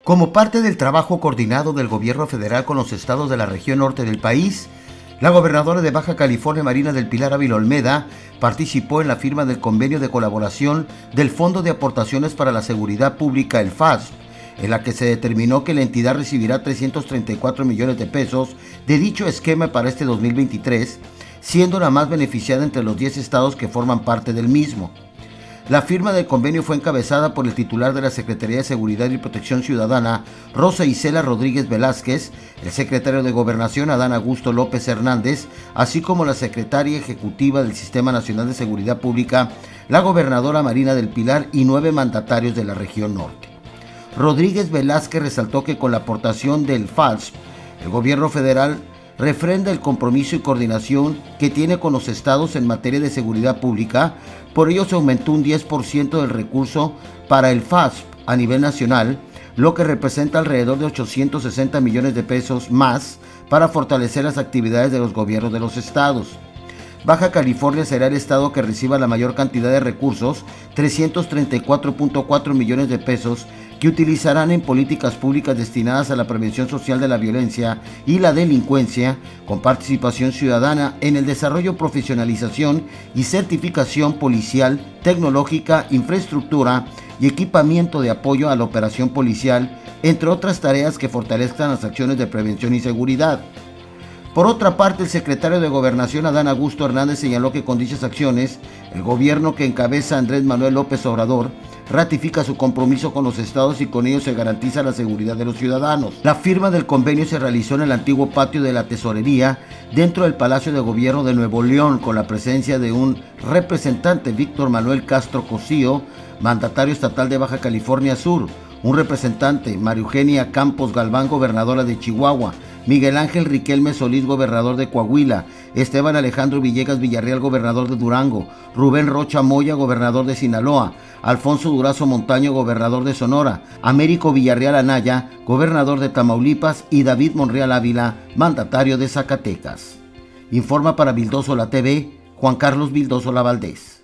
Como parte del trabajo coordinado del gobierno federal con los estados de la región norte del país, la gobernadora de Baja California, Marina del Pilar Ávila Olmeda, participó en la firma del convenio de colaboración del Fondo de Aportaciones para la Seguridad Pública, el FASP, en la que se determinó que la entidad recibirá 334 millones de pesos de dicho esquema para este 2023, siendo la más beneficiada entre los 10 estados que forman parte del mismo. La firma del convenio fue encabezada por el titular de la Secretaría de Seguridad y Protección Ciudadana, Rosa Isela Rodríguez Velázquez, el secretario de Gobernación, Adán Augusto López Hernández, así como la secretaria ejecutiva del Sistema Nacional de Seguridad Pública, la gobernadora Marina del Pilar y 9 mandatarios de la región norte. Rodríguez Velázquez resaltó que con la aportación del FASP, el gobierno federal refrenda el compromiso y coordinación que tiene con los estados en materia de seguridad pública. Por ello se aumentó un 10% del recurso para el FASP a nivel nacional, lo que representa alrededor de 860 millones de pesos más para fortalecer las actividades de los gobiernos de los estados. Baja California será el estado que reciba la mayor cantidad de recursos, 334.4 millones de pesos, que utilizarán en políticas públicas destinadas a la prevención social de la violencia y la delincuencia, con participación ciudadana en el desarrollo, profesionalización y certificación policial, tecnológica, infraestructura y equipamiento de apoyo a la operación policial, entre otras tareas que fortalezcan las acciones de prevención y seguridad. Por otra parte, el secretario de Gobernación, Adán Augusto Hernández, señaló que con dichas acciones, el gobierno que encabeza Andrés Manuel López Obrador ratifica su compromiso con los estados y con ello se garantiza la seguridad de los ciudadanos. La firma del convenio se realizó en el antiguo patio de la Tesorería, dentro del Palacio de Gobierno de Nuevo León, con la presencia de un representante, Víctor Manuel Castro Cosío, mandatario estatal de Baja California Sur, un representante, María Eugenia Campos Galván, gobernadora de Chihuahua, Miguel Ángel Riquelme Solís, gobernador de Coahuila, Esteban Alejandro Villegas Villarreal, gobernador de Durango, Rubén Rocha Moya, gobernador de Sinaloa, Alfonso Durazo Montaño, gobernador de Sonora, Américo Villarreal Anaya, gobernador de Tamaulipas, y David Monreal Ávila, mandatario de Zacatecas. Informa para Vildósola TV, Juan Carlos Vildósola Valdés.